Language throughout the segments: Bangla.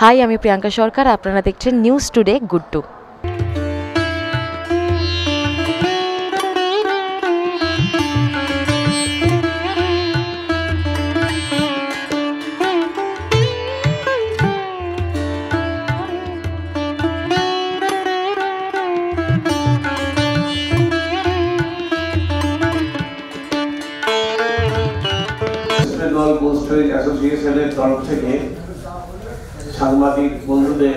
হাই, আমি প্রিয়াঙ্কা সরকার। আপনারা দেখছেন নিউজ টুডে গুড্ডু। বেঙ্গল পোস্টারিজ অ্যাসোসিয়েশনের তরফ থেকে সাংবাদিক বন্ধুদের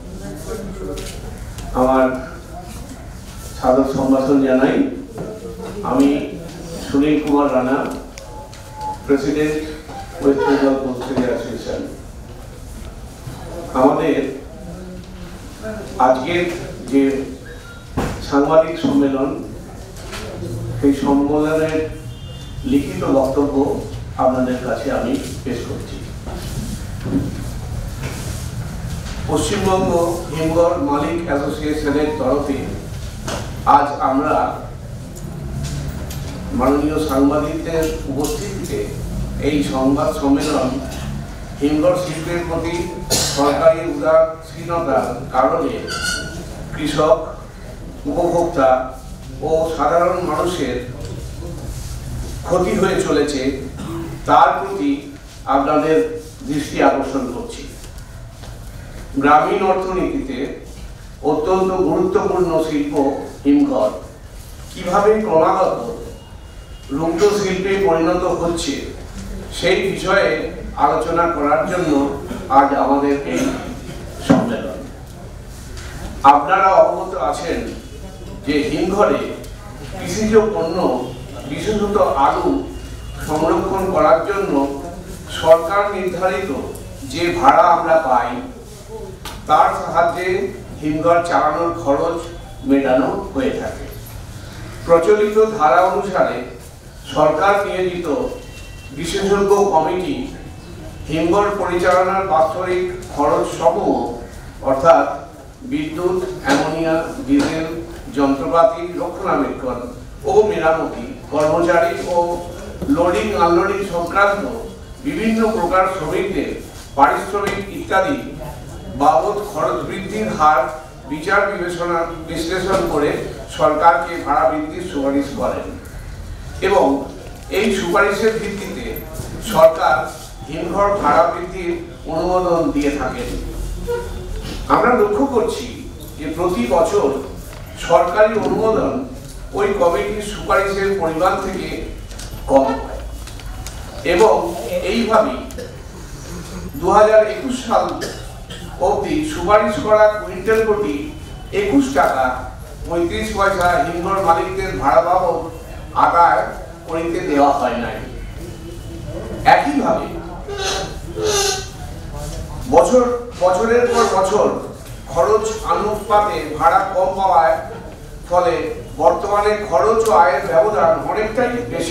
আমার সাদর সম্ভাষণ জানাই। আমি সুনীল কুমার রানা, প্রেসিডেন্ট ওয়েস্ট বেঙ্গল পোস্টারিজ অ্যাসোসিয়েশন। আমাদের আজকের যে সাংবাদিক সম্মেলন, সেই সম্মেলনের লিখিত বক্তব্য আপনাদের কাছে আমি পেশ করছি। পশ্চিমবঙ্গ হিমঘর মালিক অ্যাসোসিয়েশনের তরফে আজ আমরা মাননীয় সাংবাদিকদের উপস্থিতিতে এই সংবাদ সম্মেলন হিমঘর শিল্পের প্রতি সরকারি উদাসীনতার কারণে কৃষক, উপভোক্তা ও সাধারণ মানুষের ক্ষতি হয়ে চলেছে তার প্রতি আপনাদের দৃষ্টি আকর্ষণ করছি। গ্রামীণ অর্থনীতিতে অত্যন্ত গুরুত্বপূর্ণ শিল্প হিমঘর কিভাবে ক্রমাগত রুগ্ন শিল্পে পরিণত হচ্ছে সেই বিষয়ে আলোচনা করার জন্য আজ আমাদের এই সম্মেলন। আপনারা অবগত আছেন যে হিমঘরে কৃষিজ পণ্য, বিশেষত আলু সংরক্ষণ করার জন্য সরকার নির্ধারিত যে ভাড়া আমরা পাই তার সাহায্যে হিমঘর চালানোর খরচ মেটানো হয়ে থাকে। প্রচলিত ধারা অনুসারে সরকার নিয়োজিত বিশেষজ্ঞ কমিটি হিমঘর পরিচালনার বাৎসরিক খরচ সমূহ অর্থাৎ বিদ্যুৎ, অ্যামোনিয়া, ডিজেল, যন্ত্রপাতি, রক্ষণাবেক্ষণ ও মেরামতি, কর্মচারী ও লোডিং আনলোডিং সংক্রান্ত বিভিন্ন প্রকার শ্রমিকদের পারিশ্রমিক ইত্যাদি বাবদ খরচ বৃদ্ধির হার বিচার বিশ্লেষণ করে সরকারকে ভাড়া বৃদ্ধির সুপারিশ করেন এবং এই সুপারিশের ভিত্তিতে সরকার হিমঘর ভাড়া বৃদ্ধির অনুমোদন দিয়ে থাকেন। আমরা লক্ষ্য করছি যে প্রতি বছর সরকারি অনুমোদন ওই কমিটির সুপারিশের পরিমাণ থেকে কম হয় এবং এইভাবেই 2021 সাল অবধি সুপারিশ করা কুইন্টাল প্রতি 21 টাকা 35 পয়সা হিমঘর মালিকদের ভাড়া বাবদ আদায় করিতে দেওয়া হয় নাই। একইভাবে বছরের পর বছর খরচ অনুপাতে ভাড়া কম পাওয়ার ফলে বর্তমানে খরচ ও আয়ের ব্যবধান অনেকটাই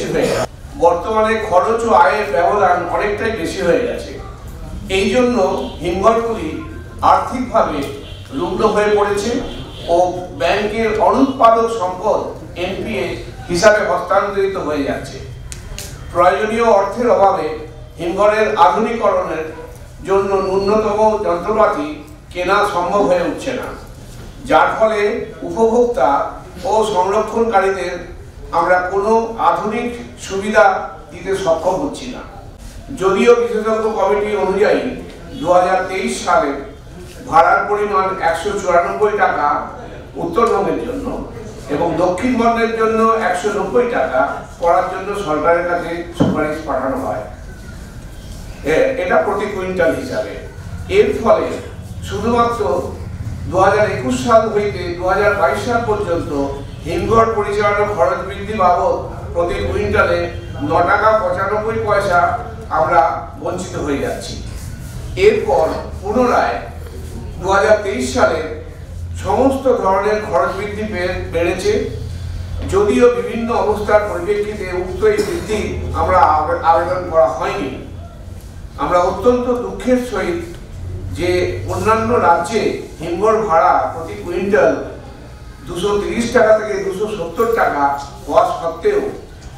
বেশি হয়ে গেছে। এই জন্য হিমঘরগুলি আর্থিকভাবে রুগ্ন হয়ে পড়েছে ও ব্যাংকের অনুৎপাদক সম্পদ এনপিএ হিসাবে হস্তান্তরিত হয়ে যাচ্ছে। প্রয়োজনীয় অর্থের অভাবে হিমঘরের আধুনিকরণের জন্য ন্যূনতম যন্ত্রপাতি কেনা সম্ভব হয়ে উঠছে না, যার ফলে উপভোক্তা ও সংরক্ষণকারীদের আমরা কোনো আধুনিক সুবিধা দিতে সক্ষম হচ্ছি না। যদিও বিশেষজ্ঞ কমিটি অনুযায়ী 2023 সালে ভাড়ার পরিমাণ 194 টাকা উত্তরবঙ্গের জন্য এবং দক্ষিণবঙ্গের জন্য 190 টাকা করার জন্য সরকারের কাছে সুপারিশ পাঠানো হয়, এটা প্রতি কুইন্টাল হিসাবে। এর ফলে শুধুমাত্র 2021 সাল হইতে 2022 সাল পর্যন্ত হিমঘর পরিচালনার খরচ বৃদ্ধি বাবদ প্রতি কুইন্টালে 9 টাকা 95 পয়সা আমরা বঞ্চিত হয়ে যাচ্ছি। এরপর পুনরায় 2023 সালে সমস্ত ধরনের খরচ বৃদ্ধি বেড়েছে, যদিও বিভিন্ন অবস্থার পরিপ্রেক্ষিতে উক্ত এই বৃদ্ধি আমরা আবেদন করা হয়নি। আমরা অত্যন্ত দুঃখের সহিত যে অন্যান্য রাজ্যে হিমঘর ভাড়া প্রতি কুইন্টাল 230 টাকা থেকে 270 টাকা হওয়া সত্ত্বেও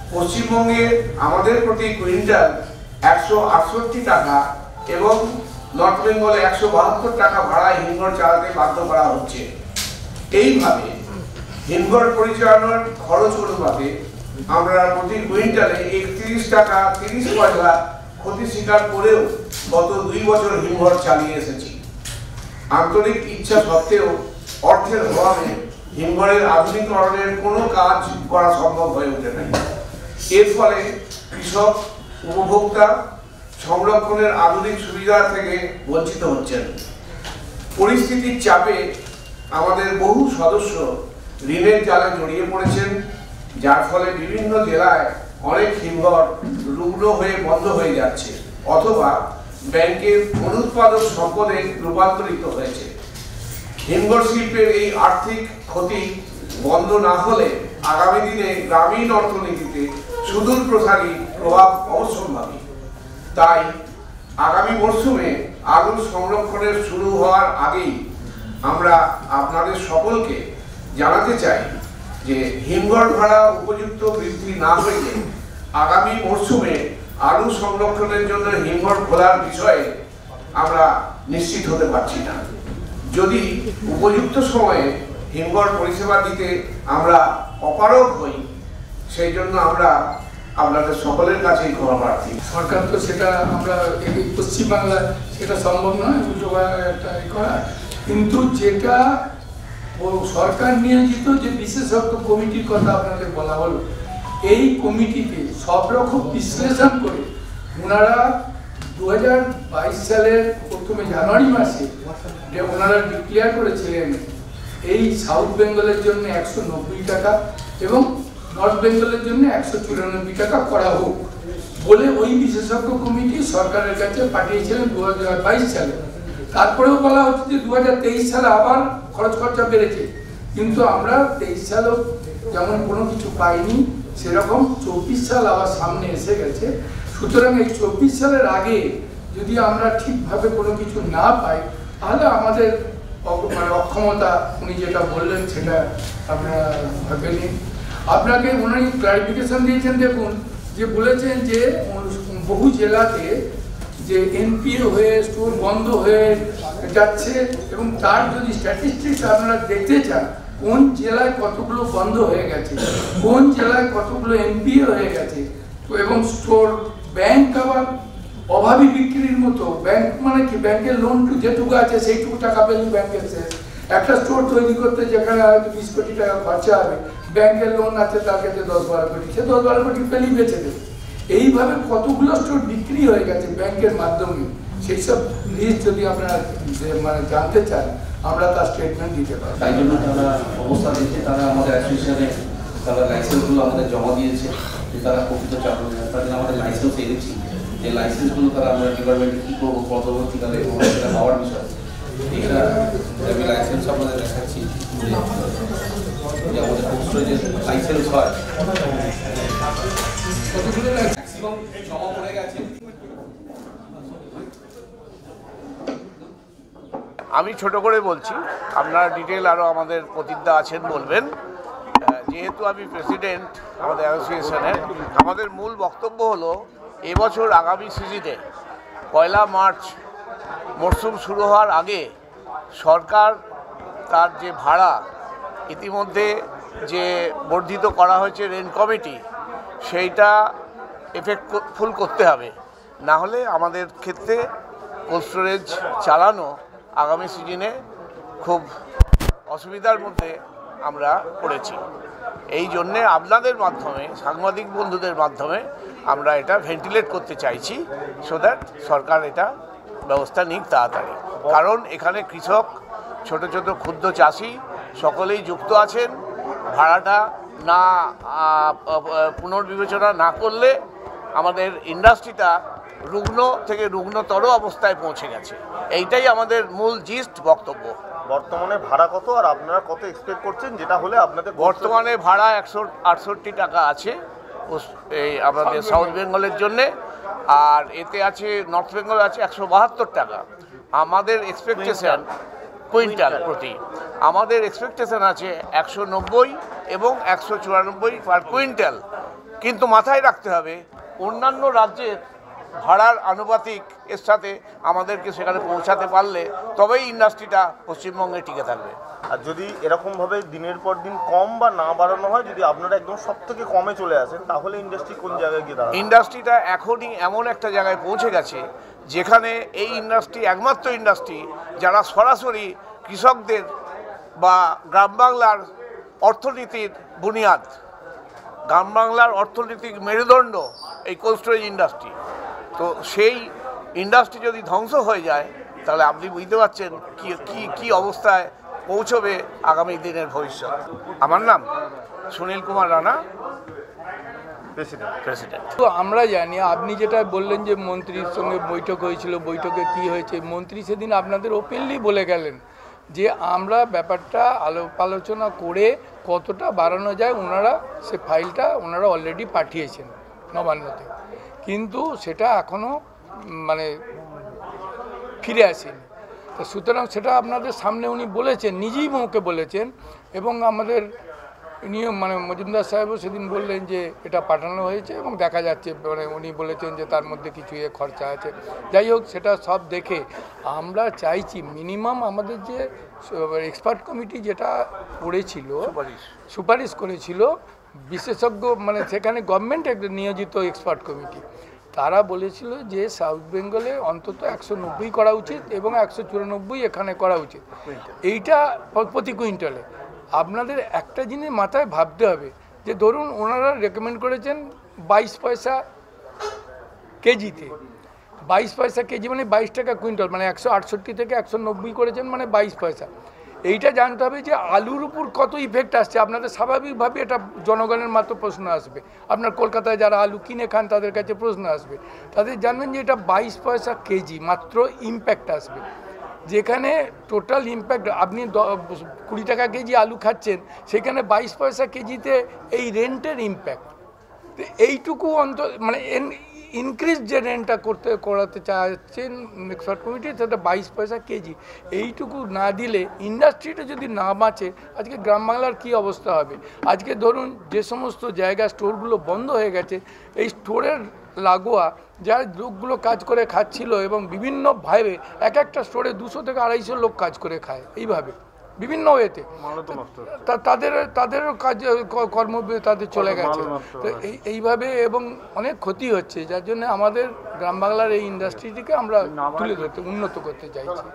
পশ্চিমবঙ্গে আমাদের প্রতি কুইন্টাল 168 টাকা এবং নর্থ বেঙ্গলে 172 টাকা ভাড়ায় হিমঘর চালাতে বাধ্য করা হচ্ছে। এইভাবে হিমঘর পরিচালনার খরচ অনুপাতে আমরা প্রতি কুইন্টালে 31 টাকা 30 পয়সা ক্ষতি স্বীকার করেও গত 2 বছর হিমঘর চালিয়ে এসেছি। আন্তরিক ইচ্ছা সত্ত্বেও অর্থের অভাবে হিমঘরের আধুনিকরণের কোনো কাজ করা সম্ভব হয়ে ওঠে না। এর ফলে কৃষক, উপভোক্তা সংরক্ষণের আধুনিক সুবিধা থেকে বঞ্চিত হচ্ছেন। পরিস্থিতির চাপে আমাদের বহু সদস্য ঋণের জালে জড়িয়ে পড়েছেন, যার ফলে বিভিন্ন জেলায় অনেক হিমঘর রুগ্ন হয়ে বন্ধ হয়ে যাচ্ছে অথবা ব্যাংকের অনুৎপাদক সম্পদে রূপান্তরিত হয়েছে। হিমঘর শিল্পের এই আর্থিক ক্ষতি বন্ধ না হলে আগামী দিনে গ্রামীণ অর্থনীতিতে সুদূর প্রসারী প্রভাব অবশ্যম্ভাবী। তাই আগামী মরশুমে আলুর সংরক্ষণের শুরু হওয়ার আগেই আমরা আপনাদের সকলকে জানাতে চাই যে হিমঘর ভাড়া উপযুক্ত বৃদ্ধি না হইলে আগামী মরশুমে আলু সংরক্ষণের জন্য হিমঘর খোলার বিষয়ে আমরা নিশ্চিত হতে পারছি না। যদি উপযুক্ত সময়ে হিমঘর পরিষেবা দিতে আমরা অপারগ হই, সেই জন্য আমরা আপনাদের সকলের কাছেই ক্ষমা প্রার্থী। সরকার তো সেটা আমরা এই পশ্চিমবাংলায় সেটা সম্ভব নয় একটা করা, কিন্তু যেটা সরকার নিয়োজিত যে বিশেষজ্ঞ কমিটির কথা আপনাদের বলা হলো, এই কমিটিতে সব রকম বিশ্লেষণ করে ওনারা 2022 সালের প্রথমে জানুয়ারি মাসে ওনারা ডিক্লেয়ার করেছিলেন এই সাউথ বেঙ্গলের জন্য 190 টাকা এবং নর্থ বেঙ্গলের জন্য 194 টাকা করা হোক বলে ওই বিশেষজ্ঞ কমিটি সরকারের কাছে পাঠিয়েছিলেন 2022 সালে। তারপরেও বলা হচ্ছে যে 2023 সালে আবার খরচ খরচা বেড়েছে, কিন্তু আমরা 23 সালেও যেমন কোনো কিছু পাইনি, সেরকম 24 সাল আবার সামনে এসে গেছে। সুতরাং এই 24 সালের আগে যদি আমরা ঠিকভাবে কোনো কিছু না পাই, তাহলে আমাদের অক্ষমতা উনি যেটা বললেন সেটা আপনারা ভেবে নিন। আপনাকে উনি ক্লারিফিকেশন দিয়েছেন, দেখুন যে বলেছেন যে বহু জেলাতে যে এনপিএ হয়ে স্টোর বন্ধ হয়ে যাচ্ছে এবং তার যদি স্ট্যাটিস্টিক্স আপনারা দেখতে চান কোন জেলায় কতগুলো বন্ধ হয়ে গেছে, কোন জেলায় কতগুলো এনপিএ হয়ে গেছে, এবং স্টোর ব্যাংক আবার অভাবী বিক্রির মতো, ব্যাংক মানে কি ব্যাংকের লোন যেটুকু আছে সেইটুকু টাকা পেলেই ব্যাংকের শেষ। একটা স্টোর তৈরি করতে যেখানে হয়তো 20 কোটি টাকা খরচা হবে, ব্যাংকের লোন আছে তার কাছে 10-12 কোটি, সে 10-12 কোটি পেলেই বেঁচে দেবে। এইভাবে কতগুলো স্টোর বিক্রি হয়ে গেছে ব্যাংকের মাধ্যমে, সেই সব লিস্ট যদি আপনারা মানে জানতে চান আমরা তার স্টেটমেন্ট দিতে পারি। তাই জন্য তারা অবস্থা দিচ্ছে, তারা আমাদের অ্যাসোসিয়েশনে তারা লাইসেন্সগুলো আমাদের জমা দিয়েছে যে তারা প্রকৃত চালক, তাদের আমাদের লাইসেন্স এনেছি, যে লাইসেন্সগুলো তারা আমরা ডিপার্টমেন্টে কী করবো পরবর্তীকালে সেটা পাওয়ার বিষয়, এটা আমি লাইসেন্স আমাদের দেখাচ্ছি যে আমাদের পোস্টে যে লাইসেন্স হয় ম্যাক্সিমাম জমা পড়ে গেছে। আমি ছোট করে বলছি, আপনারা ডিটেল আরও আমাদের প্রতিজ্ঞা আছেন বলবেন। যেহেতু আমি প্রেসিডেন্ট আমাদের অ্যাসোসিয়েশনের, আমাদের মূল বক্তব্য হলো এবছর আগামী সিজনে 1 মার্চ মরশুম শুরু হওয়ার আগে সরকার তার যে ভাড়া ইতিমধ্যে যে বর্ধিত করা হয়েছে রেন্ট কমিটি, সেইটা এফেক্টফুল করতে হবে, না হলে আমাদের ক্ষেত্রে কোল্ড স্টোরেজ চালানো আগামী সিজনে খুব অসুবিধার মধ্যে আমরা পড়েছি। এই জন্যে আপনাদের মাধ্যমে, সাংবাদিক বন্ধুদের মাধ্যমে আমরা এটা ভেন্টিলেট করতে চাইছি, সো দ্যাট সরকার এটা ব্যবস্থা নিক তাড়াতাড়ি। কারণ এখানে কৃষক, ছোট ছোট ক্ষুদ্র চাষি সকলেই যুক্ত আছেন। ভাড়াটা না পুনর্বিবেচনা না করলে আমাদের ইন্ডাস্ট্রিটা রুগ্ন থেকে রুগ্নতর অবস্থায় পৌঁছে গেছে। এইটাই আমাদের মূল জিস্ট বক্তব্য। বর্তমানে ভাড়া কত আর আপনারা কত এক্সপেক্ট করছেন, যেটা হলে আপনাদের? বর্তমানে ভাড়া 168 টাকা আছে এই আমাদের সাউথ বেঙ্গলের জন্যে, আর এতে আছে নর্থ বেঙ্গল আছে 172 টাকা। আমাদের এক্সপেকটেশন কুইন্টাল প্রতি, আমাদের এক্সপেকটেশন আছে 190 এবং 194 পার কুইন্টাল। কিন্তু মাথায় রাখতে হবে অন্যান্য রাজ্যের ভাড়ার আনুপাতিক এর সাথে আমাদেরকে সেখানে পৌঁছাতে পারলে তবেই ইন্ডাস্ট্রিটা পশ্চিমবঙ্গে টিকে থাকবে। আর যদি এরকমভাবে দিনের পর দিন কম বা না বাড়ানো হয়, যদি আপনারা একদম সব থেকে কমে চলে আসেন, তাহলে ইন্ডাস্ট্রি কোন জায়গায় গিয়ে দাঁড়াবে? ইন্ডাস্ট্রিটা এখনই এমন একটা জায়গায় পৌঁছে গেছে যেখানে এই ইন্ডাস্ট্রি একমাত্র ইন্ডাস্ট্রি যারা সরাসরি কৃষকদের বা গ্রাম বাংলার অর্থনীতির বুনিয়াদ, গ্রাম বাংলার অর্থনৈতিক মেরুদণ্ড এই কোল্ড স্টোরেজ ইন্ডাস্ট্রি। তো সেই ইন্ডাস্ট্রি যদি ধ্বংস হয়ে যায় তাহলে আপনি বুঝতে পারছেন কি অবস্থায় পৌঁছবে আগামী দিনের ভবিষ্যৎ। আমার নাম সুনীল কুমার রানা, প্রেসিডেন্ট। তো আমরা জানি, আপনি যেটা বললেন যে মন্ত্রীর সঙ্গে বৈঠক হয়েছিল, বৈঠকে কি হয়েছে, মন্ত্রী সেদিন আপনাদের ওপেনলি বলে গেলেন যে আমরা ব্যাপারটা আলোচনা করে কতটা বাড়ানো যায় ওনারা সে ফাইলটা ওনারা অলরেডি পাঠিয়েছেন নবান্নতে, কিন্তু সেটা এখনও মানে ফিরে আসেনি। তো সুতরাং সেটা আপনাদের সামনে উনি বলেছেন, নিজেই মুখে বলেছেন, এবং আমাদের নিয়ম মানে মজুমদার সাহেবও সেদিন বললেন যে এটা পাঠানো হয়েছে এবং দেখা যাচ্ছে, মানে উনি বলেছেন যে তার মধ্যে কিছু খরচা আছে। যাই হোক, সেটা সব দেখে আমরা চাইছি মিনিমাম আমাদের যে এক্সপার্ট কমিটি যেটা করেছিল, সুপারিশ করেছিল বিশেষজ্ঞ, মানে সেখানে গভর্নমেন্ট নিয়োজিত এক্সপার্ট কমিটি, তারা বলেছিল যে সাউথ বেঙ্গলে অন্তত 190 করা উচিত এবং 194 এখানে করা উচিত, এইটা প্রতি কুইন্টালে। আপনাদের একটা জিনিস মাথায় ভাবতে হবে যে ধরুন ওনারা রেকমেন্ড করেছেন 22 পয়সা কেজিতে, 22 পয়সা কেজি মানে 22 টাকা কুইন্টাল, মানে 168 থেকে 190 করেছেন মানে 22 পয়সা। এইটা জানতে হবে যে আলুর উপর কত ইফেক্ট আসছে। আপনাদের স্বাভাবিকভাবে এটা জনগণের মাত্র প্রশ্ন আসবে, আপনার কলকাতায় যারা আলু কিনে খান তাদের কাছে প্রশ্ন আসবে, তাদের জানবেন যে এটা 22 পয়সা কেজি মাত্র ইম্প্যাক্ট আসবে, যেখানে টোটাল ইম্প্যাক্ট আপনি 20 টাকা কেজি আলু খাচ্ছেন, সেখানে 22 পয়সা কেজিতে এই রেন্টের ইম্প্যাক্ট। তো এইটুকু মানে ইনক্রিজ যে রেন্টটা করাতে চাচ্ছেন এক্সপার্ট কমিটি, সেটা 22 পয়সা কেজি। এইটুকু না দিলে ইন্ডাস্ট্রিটা যদি না বাঁচে, আজকে গ্রাম বাংলার কী অবস্থা হবে? আজকে ধরুন যে সমস্ত জায়গা স্টোরগুলো বন্ধ হয়ে গেছে, এই স্টোরের লাগোয়া যা লোকগুলো কাজ করে খাচ্ছিল, এবং বিভিন্নভাবে এক একটা স্টোরে 200 থেকে 250 লোক কাজ করে খায় এইভাবে বিভিন্ন ওয়েতে, তাদেরও কাজ কর্ম তাদের চলে গেছে। তো এইভাবে এবং অনেক ক্ষতি হচ্ছে, যার জন্য আমাদের গ্রাম বাংলার এই ইন্ডাস্ট্রিটিকে আমরা তুলে ধরতে উন্নত করতে চাইছি।